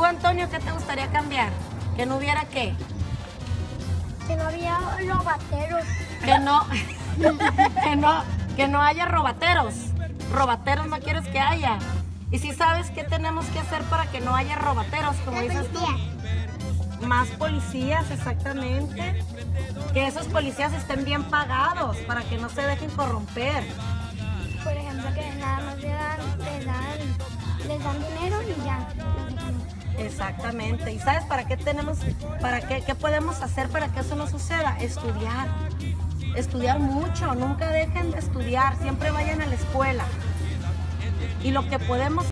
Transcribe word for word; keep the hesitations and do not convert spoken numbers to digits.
tú, Antonio, qué te gustaría cambiar? ¿Que no hubiera qué? Que no había robateros. Que no, que no, que no haya robateros. Robateros no quieres que haya. Y si sabes qué tenemos que hacer para que no haya robateros, como La dices tú. policía. Más policías, exactamente. Que esos policías estén bien pagados para que no se dejen corromper. Por ejemplo, que nada más le dan, les dan, les dan dinero y ya. Exactamente. ¿Y sabes para qué tenemos, para qué, qué podemos hacer para que eso no suceda? Estudiar. Estudiar mucho. Nunca dejen de estudiar. Siempre vayan a la escuela. Y lo que podemos